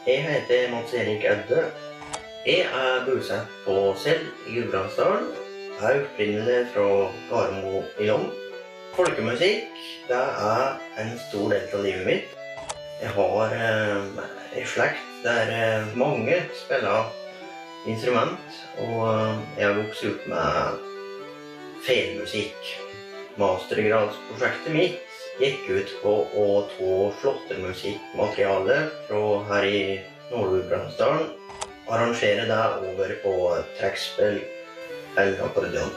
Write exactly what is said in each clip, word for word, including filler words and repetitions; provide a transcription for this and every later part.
Jeg heter Mats Erik Ødde. Jeg er bosatt på Sel i Gudbrandsdalen. Jeg er opprinnelig fra Garmo i Lom. Folkemusikk, det er en stor del av livet mitt. Jeg har eh, en slekt der eh, mange spiller instrument, og eh, jeg har vokst opp med felmusikk. Mastergradsprosjektet mitt gikk ut på å ta slåttermusikkmateriale fra her i Nord-Gudbrandsdalen, arrangere det over på trekkspill eller akkordeon.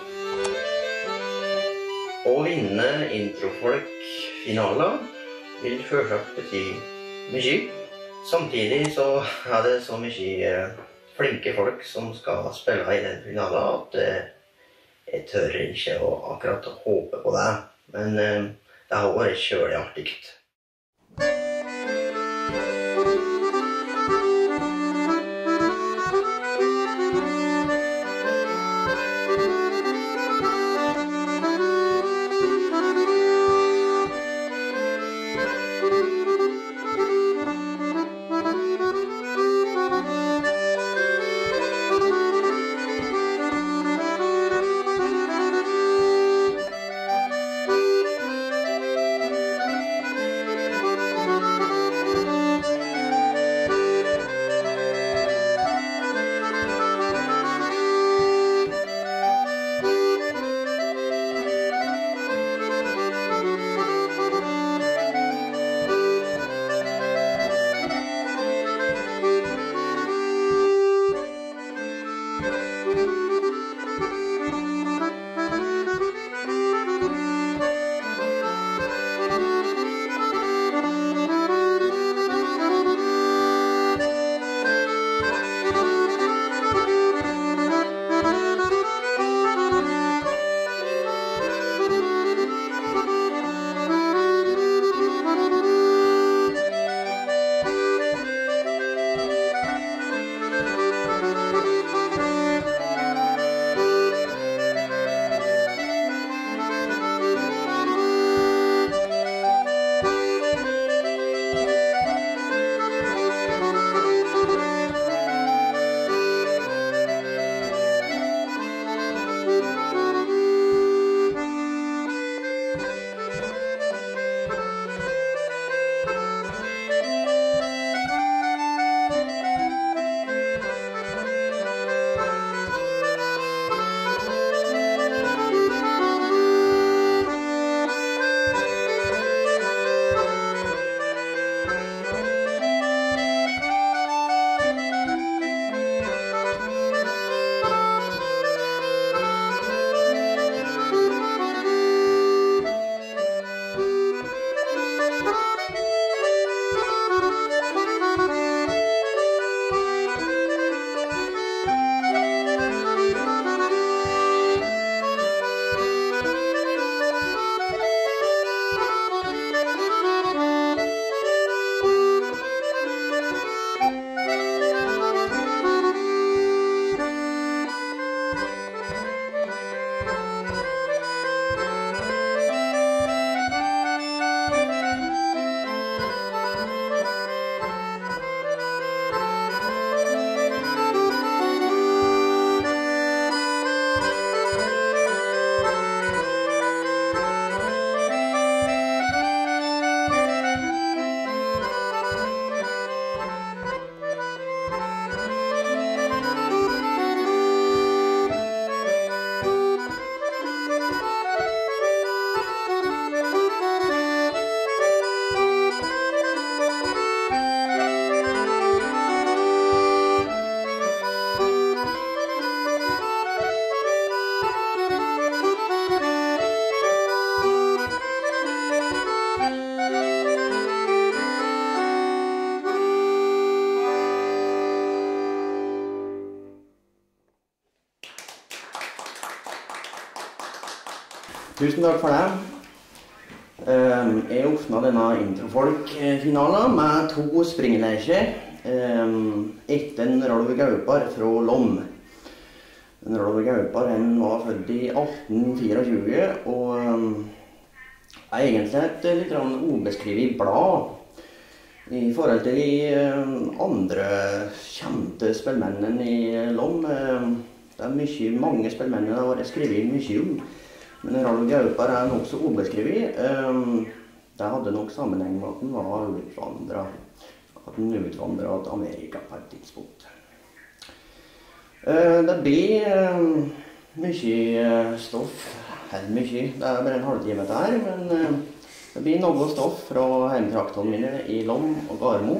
Å vinne introfolk-finaler vil selvsagt bety mye. Samtidig så er det så mye flinke folk som skal spille i den finalen at jeg tør ikke å akkurat håpe på det. Men det har vært kjølig artig. Tusen takk for det. Jeg åpnet denne introfolk-finalen med to springleker etter en Rolf Gaupar fra Lom. En Rolf Gaupar var født i atten tjuefire og er egentlig et litt obeskrevet blad. I forhold til de andre kjente spillmennene i Lom, det er mye, mange spillmennene det har vært skrevet mye om, men Ralf Gaupar er nok så ubeskrevet. Det hadde nok sammenheng med at han var utvandret, at han utvandret til Amerika på et tidspunkt. Det blir mye stoff, helt mye, det er bare en halvtime der, men det blir noe stoff fra hjemtraktene mine i Lom og Garmo,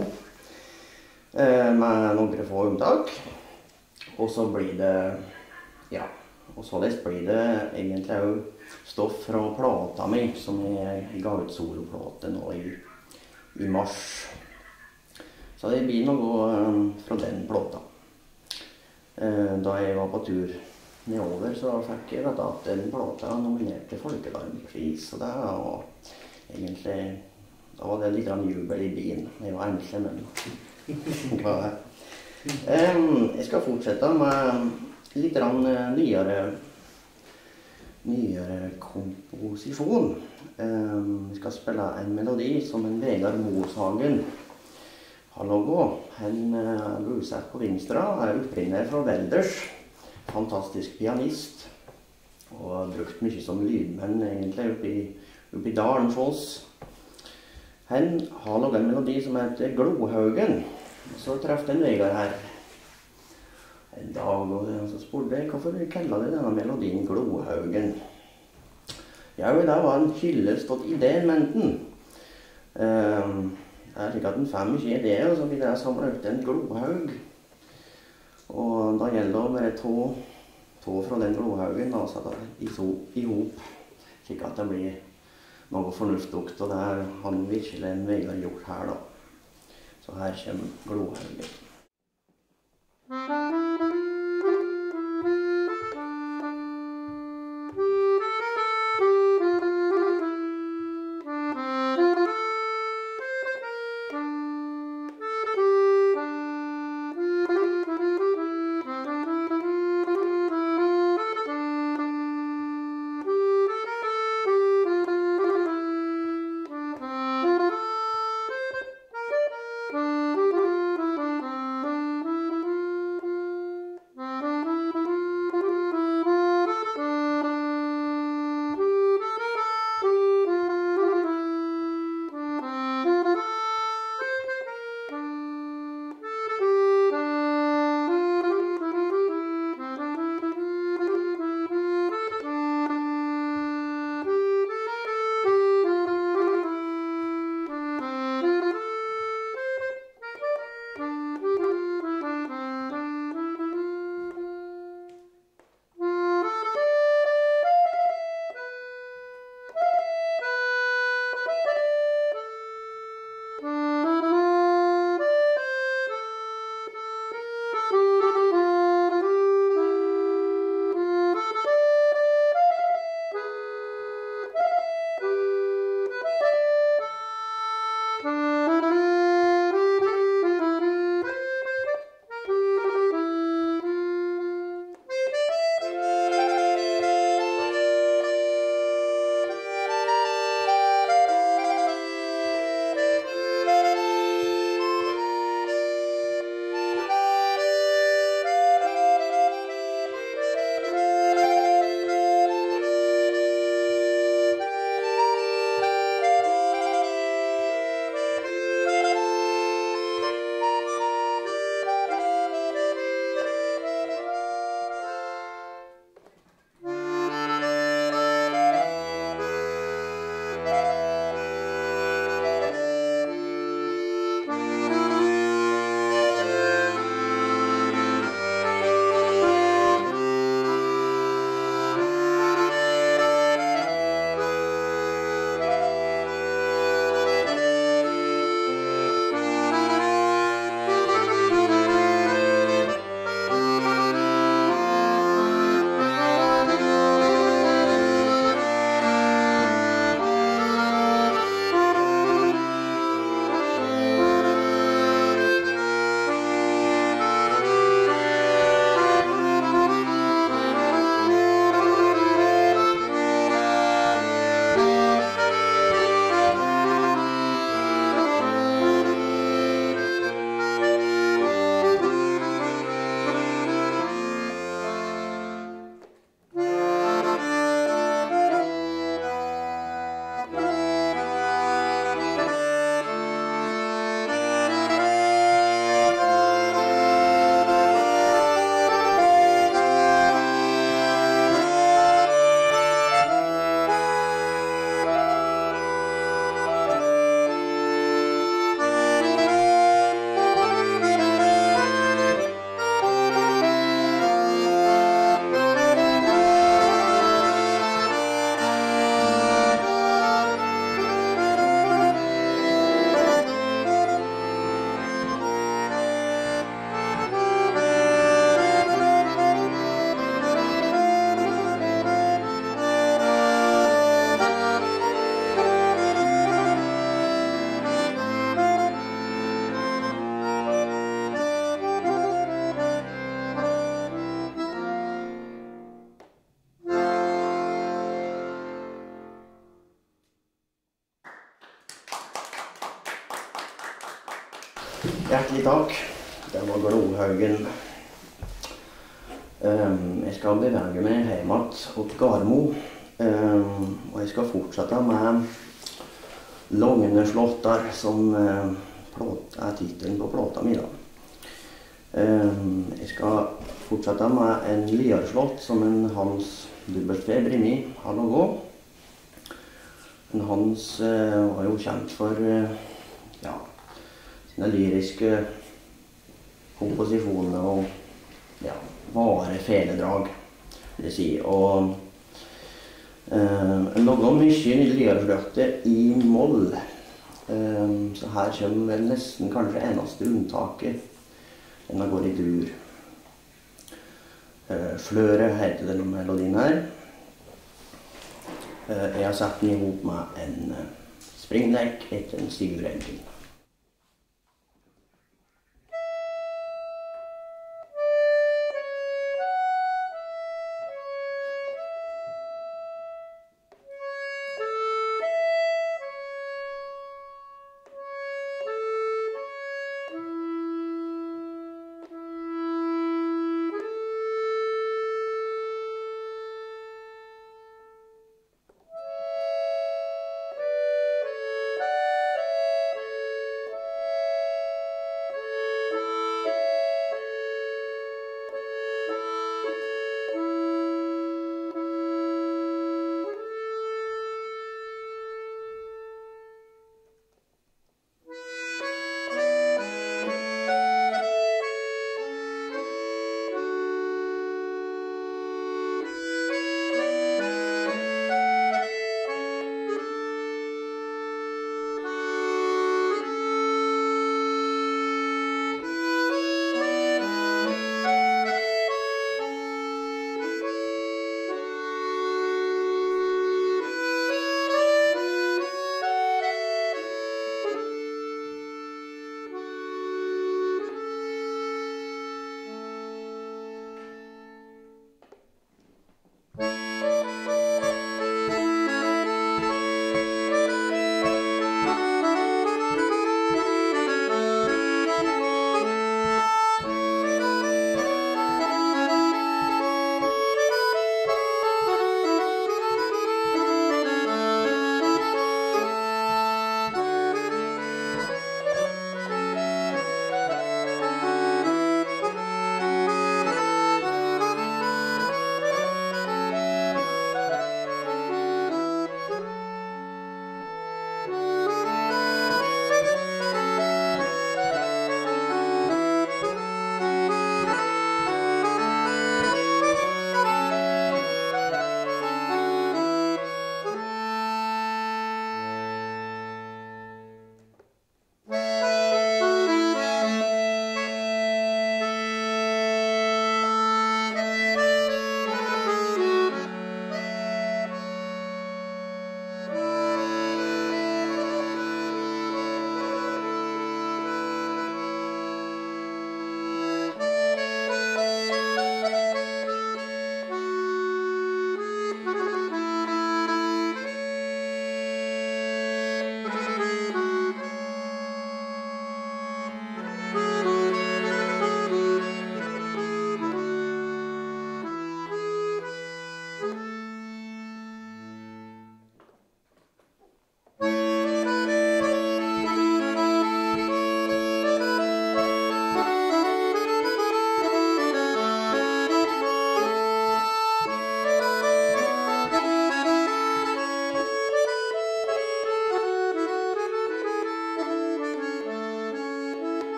med noen få unntak. Og så blir det, ja, og således blir det egentlig også stoff fra plata mi, som jeg ga ut soloplate nå i, i mars. Så det blir noe fra den plata. Da jeg var på tur nedover, så fikk jeg vite at den plata nominert til Folkealarmpris, og det var egentlig, da var det litt av jubel i byen. Jeg var engstelig, men um, jeg skal fortsette med litt nyere, nyere komposisjon. Um, jeg skal spille en melodi som en Vegard Moshagen har laget. Han er bosatt på Vinstra, er opprinner fra Velders, fantastisk pianist, og har brukt mye som lydmenn egentlig oppi, oppi Dalenfoss. Han har laget en melodi som heter Glohaugen. Så trefte en Vegard her en dag, og så spurte jeg hvorfor vi kaller det denne melodien Glohaugen. Ja, det var en hyllest til idémenten. Um, Det er slik at en får mye ideer, og så blir det samlet ut en glohaug. Og da gjelder det å være to, to fra den glohaugen, da, så det i, so, i hop, slik at det blir noe fornuftig, og det har virkelig en Vegard gjort her da. Så her kommer glohaugen. Hjertelig takk. Det var Glohaugen. Um, jeg skal bevege meg hjem til Garmo, um, og jeg skal fortsette med Logne slottar, som uh, plåt, er titelen på plåta mi. Da. Um, jeg skal fortsette med en Liarslott som en Hans W. Brimi har laget. En Hans uh, var jo kjent for uh, ja, sine lyriske komposisjoner og ja, vare feledrag, vil jeg si. Og uh, en laget mye Liarsløtter i moll. Uh, så her kommer vel nesten kanskje eneste unntaket. Den går i dur. Uh, Fløre heter denne melodien her. Uh, jeg har satt den ihop med en uh, springdekk etter en Sigurd Elgin.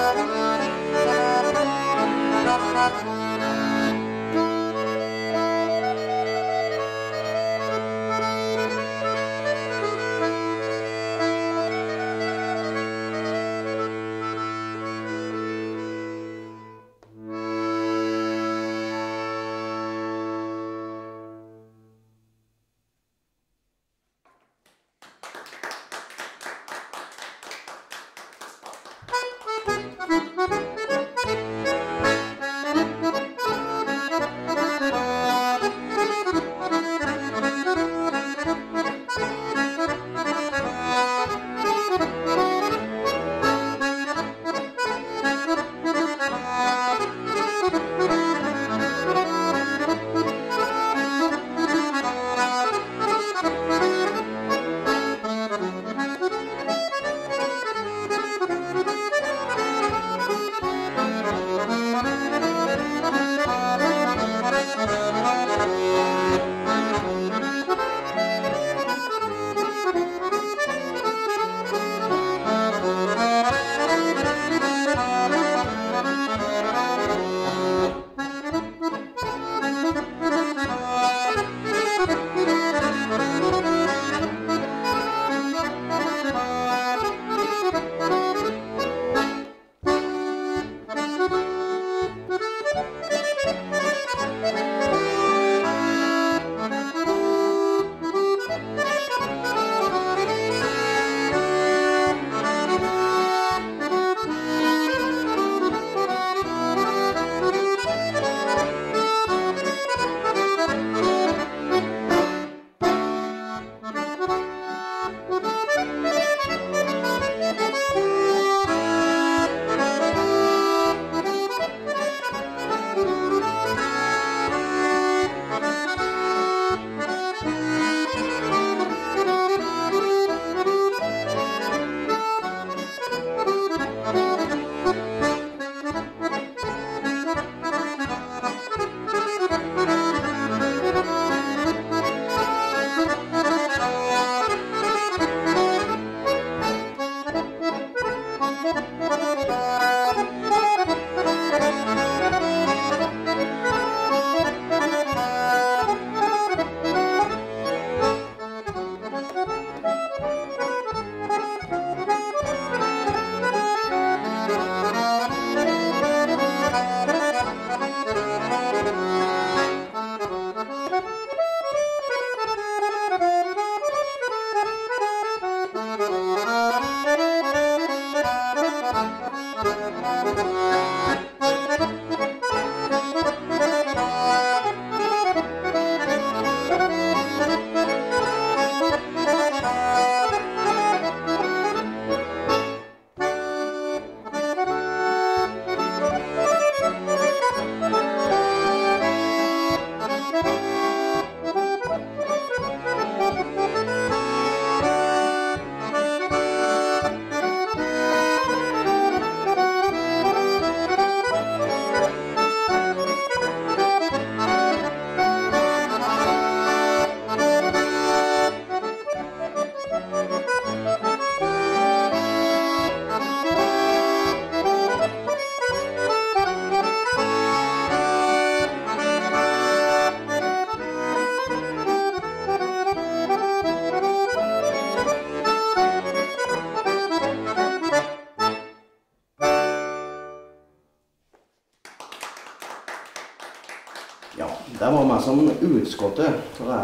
Det var meg som utskottet til det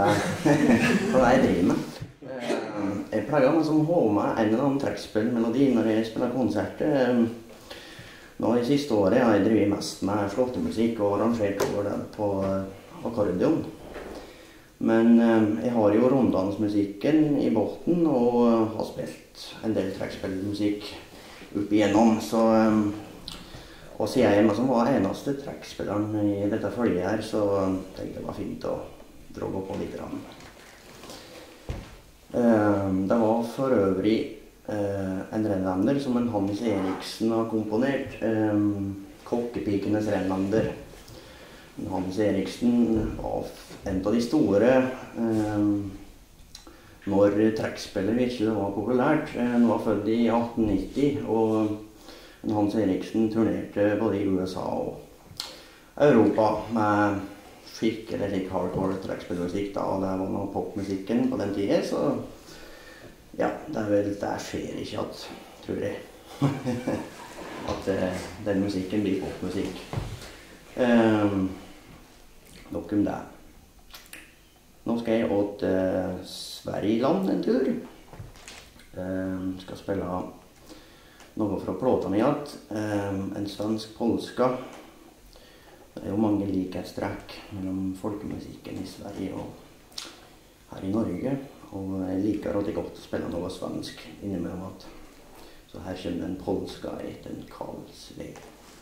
jeg driver med. Jeg pleier å ha med en eller annen trekkspillmelodi når jeg spiller konserter. Nå i siste året har jeg drevet mest med slåttemusikk og arrangert over det på akkordeon. Men jeg har jo ronddansmusikken i båten og har spilt en del trekkspillmusikk opp igjennom, så og siden jeg som var eneste trekkspilleren i dette følget her, så tenkte jeg det var fint å dra på litt. Det var for øvrig en rennlander som en Hans Eriksen har komponert, Kokkepikenes rennlander. Hans Eriksen var en av de store når trekkspillet virkelig var populært. Han var født i atten nitti, og Hans Eriksen turnerte både i U S A og Europa med skikkelig slik hardcore trekkspillmusikk da, og det var noe popmusikken på den tiden, så ja, det er vel, det skjer ikke at, tror jeg, at uh, den musikken blir popmusikk. Um, nok om det. Nå skal jeg åt uh, Sverigeland en tur. Um, skal spille noe fra plåta mi igjen. Um, en svensk polska. Det er jo mange likhetstrekk mellom folkemusikken i Sverige og her i Norge. Og jeg liker alltid godt å spille noe svensk innimellom at. Så her kommer en polska etter en Karlsved.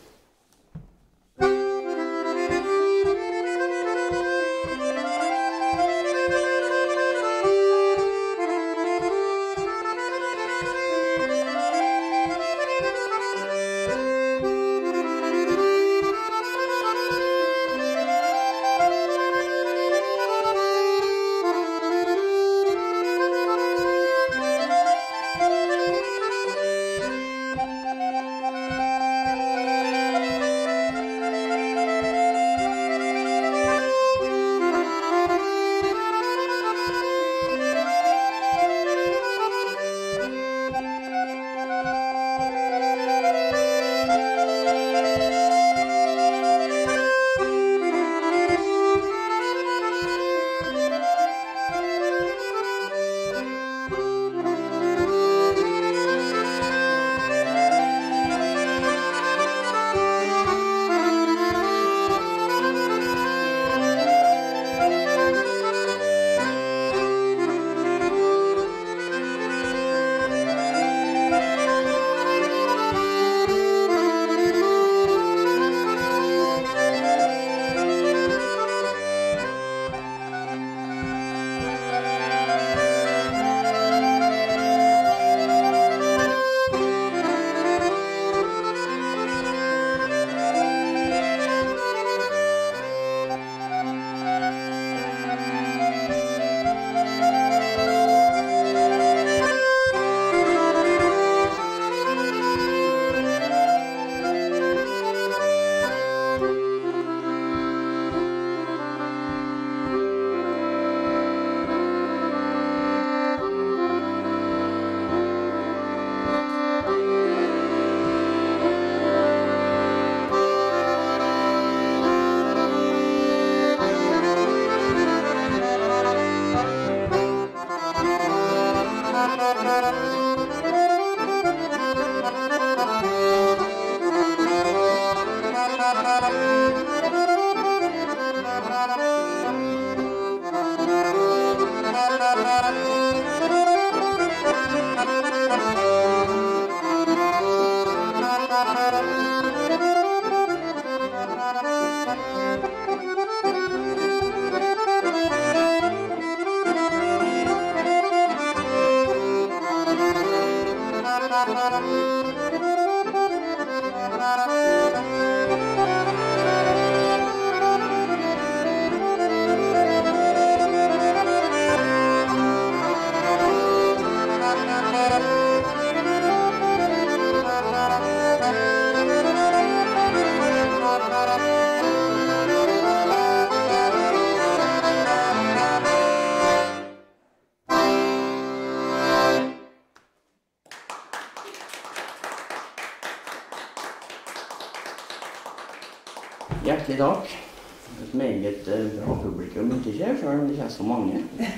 Hjertelig takk. Et meget uh, bra publikum, ikke, selv om det ikke er så mange.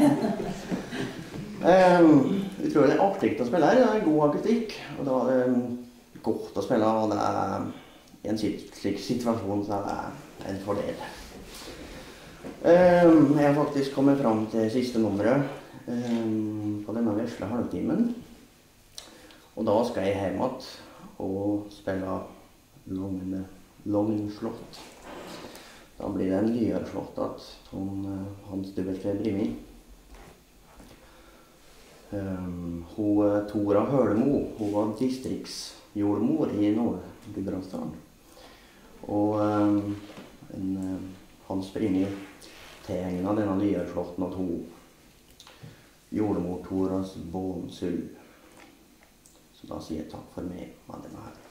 um, jeg tror det er artig å spille her, det er god akustikk, og da er det godt å spille, og det er i en slik situasjon så er det en fordel. Um, jeg har faktisk kommet frem til siste nummeret um, på denne vesle halvtimen, og da skal jeg hjem igjen og spille Långslott. Da blir det en lyerslott at Hans W. Brimi. Um, hun, Tora Hølemo, hun var distriktsjordmor i Nord-Gudbrandsdalen. Og um, en, uh, Hans Brimi tegnet denne lyerslåtten at hun jordmor Toras Bånsul. Så da sier jeg takk for meg med denne her.